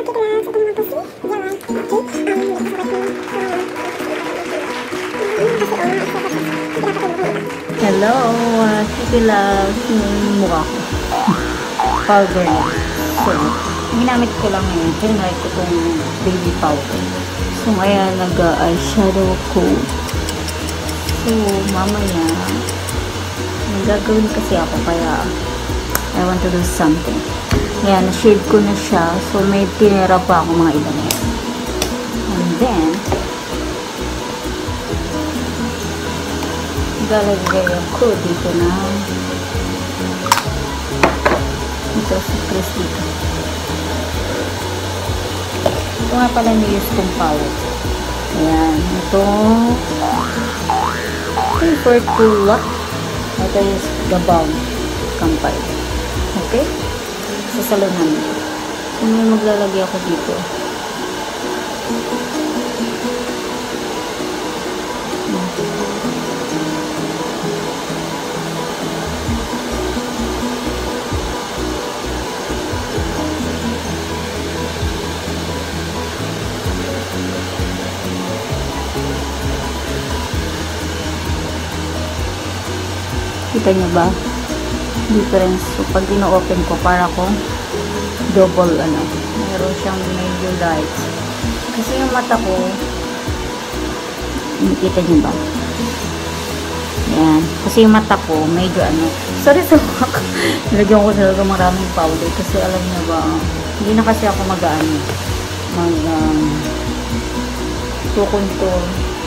Hello, Kitty Love. Yung mukha ko. Powder na. So, ginamit ko lang yun. Trinay ko itong baby powder. So, ngayon nag-eyeshadow ko. So, mamaya nagagawin kasi ako kaya I want to do something. Ayan, na-shade ko na siya. So, may tinira pa ako mga iba na yan. And then, galagay ako dito na ito sa crease dito. Ito nga pala ni-use kong palette. Ayan, ito for Tula. Ito is the balm kampay. Okay? Sa salon namin. So, may maglalagay ako dito. Kita nyo ba? Difference. So, pag ino-open ko, para ko double, mayroon siyang medyo light. Kasi yung mata ko, kita nyo ba? Yan. Kasi yung mata ko, medyo sorry sa mukha ko. Nilagyan ko talaga maraming powder. Kasi alam nyo ba, hindi na kasi ako tukontor.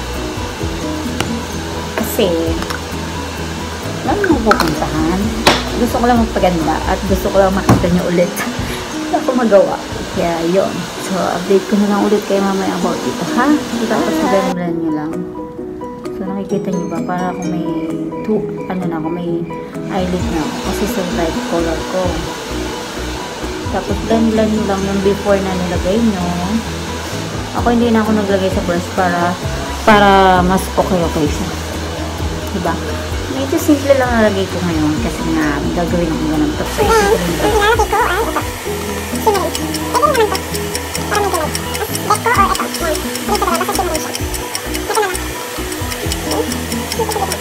Kasi, wala nang pupuntahan. Gusto ko lang magpaganda at gusto ko lang makita nyo ulit. Wala ko magawa. Kaya yun. So, update ko na lang ulit kay mamaya about ito, ha? Tapos blend nyo lang. So, nakikita nyo ba? Para ako may may eyelid na ako. Kasi sa light color ko. Tapos, blend nyo lang yung before na nilagay nyo. Ako hindi na ako naglagay sa brush para mas okay siya. Diba? Medyo simple lang nalagay ko ngayon kasi nga gagawin ako ganun. Tapos ito ko rin. Ang nilalagay ko ay ito. Shimmery. Pwede naman to. Para medyo light. Let ko or ito. Yan. Dito talaga. Basta shimmery siya. Ito na lang. Dito sa gitna.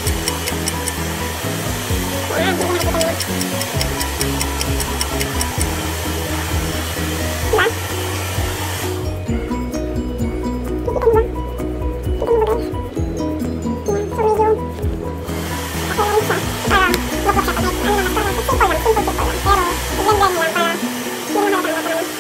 Yan. Hindi nakikita nyo. Diba? Nakikita nyo ba? Nakikita nyo ba guys? Yan. So medyo okay lang siya. Para lukot siya. Parang simple lang. Simple lang. Pero, i-blend lang para hindi mo halata ang naman.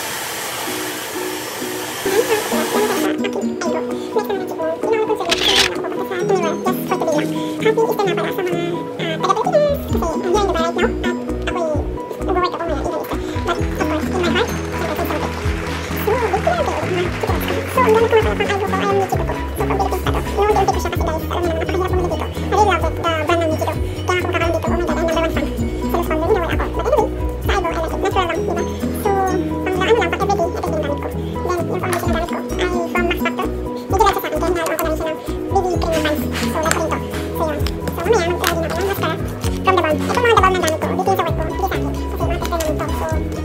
Happy Easter na pala sa mga taga-Pilipinas. Kasi I'm here in Dubai right now. At ako'y nag-work ako ngayon even Easter. But of course, in my heart, I feel something. So, dito na tayo. So, ang gamit ko nga pala pang eyebrow ko ay ang Nichido ko. So, pang Philippines pa to. Inuunti-unti ko siya kasi guys. Alam niyo naman, napakahirap bumili dito. I really love it. The brand ng Nichido. Kaya kung kakaroon dito, oh my god, I'm number 1 fan. Sa Luzon, hindi wala ako. But anyway, sa eyebrow, I like it. Natural lang, diba? So, pang everyday, ito yung gamit ko. Then, yung foundation na gamit ko ay from Max Factor. Medyo lang siya sa akin. Kaya nilalaman ko namin siya ng BB cream na bands. So, like ko rin to. So, yun. So, mamaya, mag-try din natin ng mascara from the balm. Itong mga the balm na gamit ko, dito yung sa work ko. Hindi sa akin. Kasi mga tester namin to. So,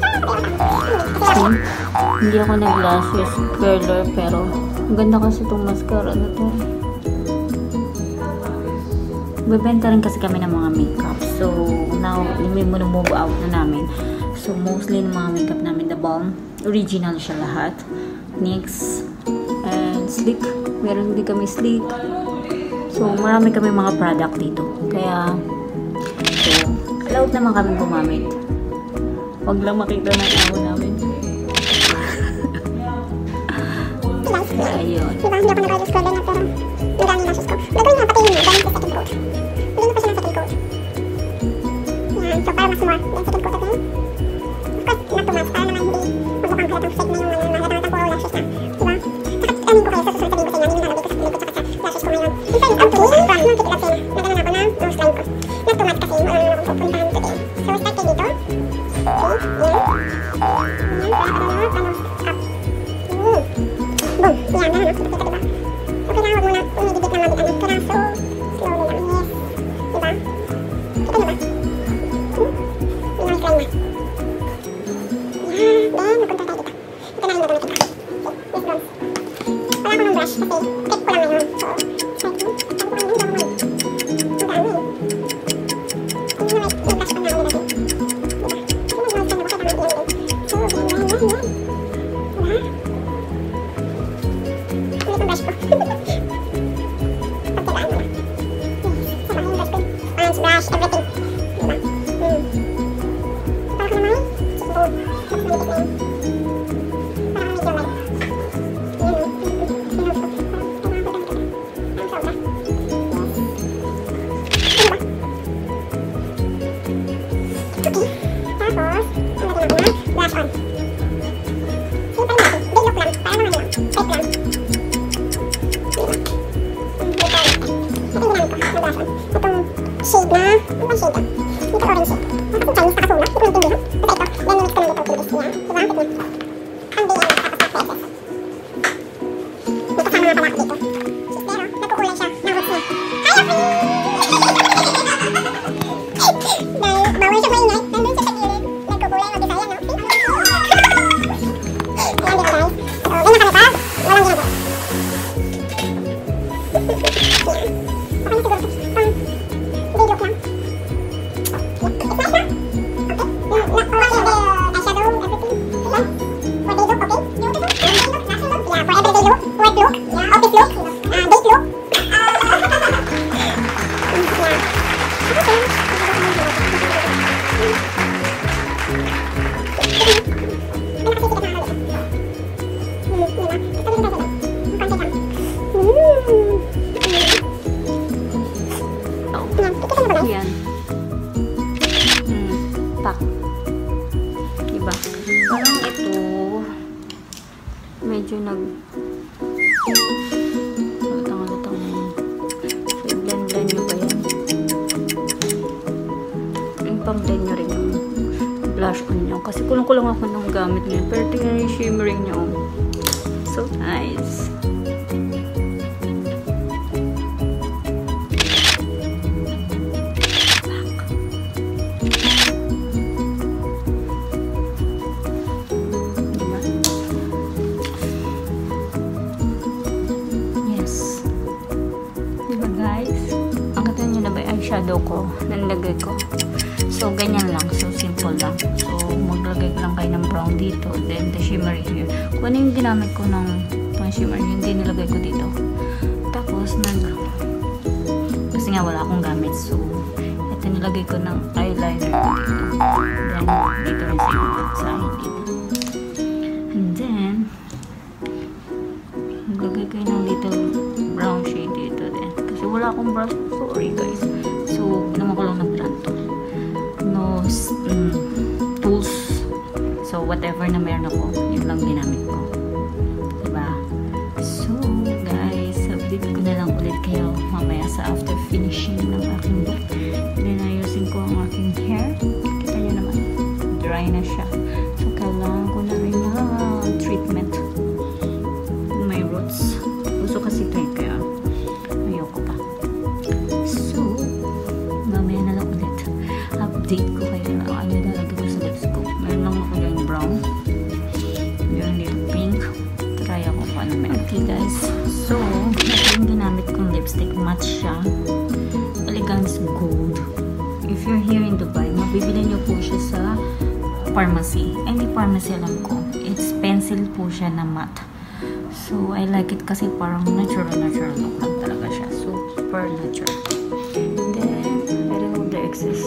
Hindi ako nag-lashes curler pero ang ganda kasi itong mascara na to. Bebenta rin kasi kami ng mga makeup. So, now, may move out na namin. So, mostly ng mga makeup namin, the balm. Original siya lahat. NYX. And Sleek. Meron din kami Sleek. So, marami kami mga product dito. Kaya, so, allowed naman kami gumamit. Huwag lang makita ng amo namin. Kaya yun. Diba, hindi ako nag-eyelash curler na pero nagamit lashes ko. Gagawin nga pati yun, gamit sa second coat. Hindi na pa siya ng second coat. Yan, so para mas more than second coat again. Of course, not too much. Para naman hindi magmukhang halatang fake na yung halatang puro lashes na. Diba? Saka, amin ko kayo, sa susunod sabihin ko sa inyo, hindi nalalagay ko sa pilig ko tsaka sa lashes ko ngayon. In fairness, I'm too from yung Kitty Love Sena. Nagalan ako ng nose line ko. Not too much kasi wala naman akong pupuntahan today. So, start kayo dito. Okay, yan. Yan, para panos up. Boom! Yan na, nakita diba? So, kailangan huwag muna umidibit ng mabit peraso. Slowly lang, yes. Diba? Kita nyo ba? Yun ang slime na. Yan, then, magpunta tayo dito. blush kasi trip ko lang ngayon. So, brush, everything. Diba? Para ka naman, susunod. Tapos manipis na yun. Para medyo light. Yun o. Ang sobra. Diba? Okay. Tapos, ang lagyan natin na blush on. Simple natin. Big look lang. Para naman lang. Type lang. Diba? Ito yung ginamit ko na blush on. Itong shade na, ano ba shade ah? Dito orange shade. Bakit Chinese nakasulat? Hindi ko naintindihan. Basta ito, then minix ko lang dito pibis niya. Diba? Tignan. Ang biyan, tapos mag-presses. May kasama nga pala ako dito. Pero, nagkukulay siya ng roots niya. Hi, Afri! Dahil, bawal siya maingay. Nandun siya sa gilid. Nagkukulay, mag-isaya, no? See? Ayan, diba guys? So, ganyan kami pa. Walang ginagawa. Ayan. Okay na siguro ito. Big look lang. It's nice na. Okay. Eyeshadow, everything. Yeah. For day look, okay. Beautiful. Day look, fashion look. Yeah, for everyday look. Work look. Yeah, office look. Date look. Yan. Pak. Diba? Parang ito, medyo lutang-lutang. So, i-blend-blend nyo ba yan? Yung pang-blend nyo rin yung blush on nyo. Kasi kulang-kulang ako ng gamit nyo. Pero tingnan yung shimmering nyo. So nice. Eyeshadow ko, nalagay ko. So, ganyan lang. So, simple lang. So, maglagay ko lang kayo ng brown dito. Then, the shimmer here. Kung ano yung ginamit ko ng shimmer, yung nilagay ko dito. Tapos, kasi nga wala akong gamit. So, ito nilagay ko ng eyeliner dito. Then, dito rin sa side dito. And then, maglagay kayo ng little brown shade dito din. Kasi wala akong brush. Sorry, guys. So, ginawa ko lang ng brand to. No tools. So, whatever na meron ako, yun lang ginamit ko. Diba? So, guys, update ko na lang ulit kayo mamaya sa after finishing ng aking look. Then, ayusin ko ang aking hair. Kita nyo naman. Dry na siya. So, kailangan ko na rin na treatment. May roots. Gusto kasi ito kaya ayoko pa. Update ko kayo na ano nalagay ko sa lips ko. Meron lang ako yung brown. Meron yung pink. Try ako kung ano meron. Okay guys. So, yung ginamit kong lipstick, matte siya. Elegance Gold. If you're here in Dubai, mabibili nyo po siya sa pharmacy. Any pharmacy alam ko. It's pencil po siya na matte. So, I like it kasi parang natural look lang talaga siya. Super natural. Then, I remove the excess.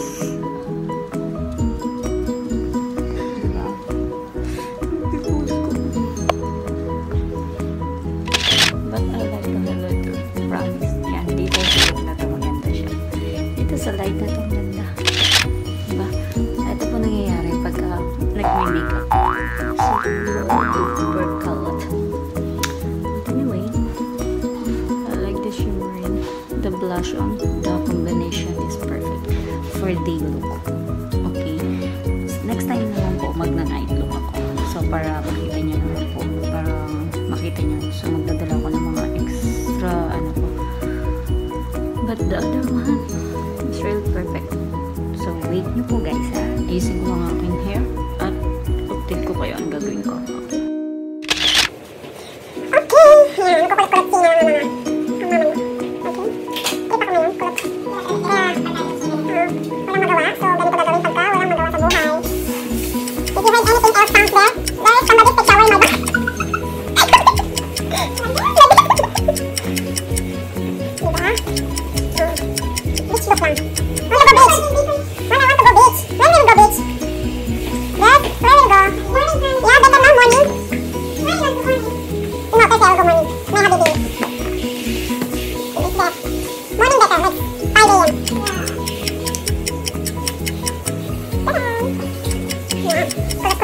Sa light na itong ganda. Diba? Ito po nangyayari pagka nag-makeup. So, workout. But anyway, I like the shimmering. The blush on. The combination is perfect for day look. Okay. Next time naman po, magna-night look ako. So, para makita nyo naman po. Para makita nyo. So, magdadala ko ng mga extra, ano po. But the other one, it's really perfect. So, wait nyo po guys ha. Ayusin ko ang aking hair at update ko kayo ang gagawin ko. Okay? Okay! Yan, kukulit-kulit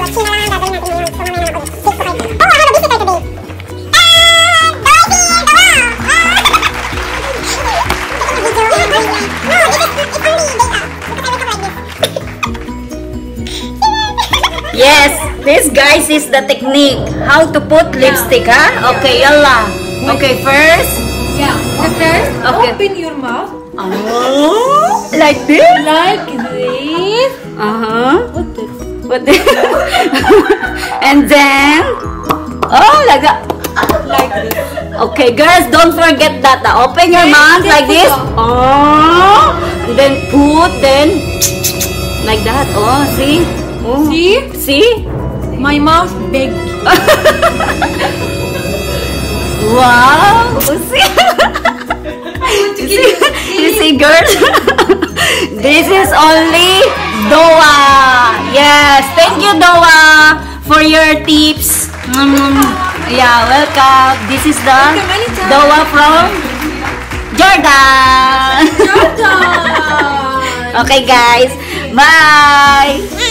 China lang ang gagawin natin ngayon. So, mamaya na ulit. Take to kayo. Oh, I have a visitor today. Dorothy! No, it's only data. Because I wake up like this. Yes, this guys is the technique. How to put lipstick, ha? Okay, yalla. Okay, first. Yeah. The first, Okay. open your mouth Oh, like this? like this. Uh-huh. What this? And then, oh, like that. Like this. Okay, girls, don't forget that. Open your mouth like this. Oh, and then put, then like that. Oh, see? Oh. See? See? My mouth big. Wow! See? You see, girls? This is only Doa. Yes, thank you, Doa, for your tips. Yeah, welcome. This is the Welcome anytime. Doa from Jordan. Jordan. Okay, guys. Bye.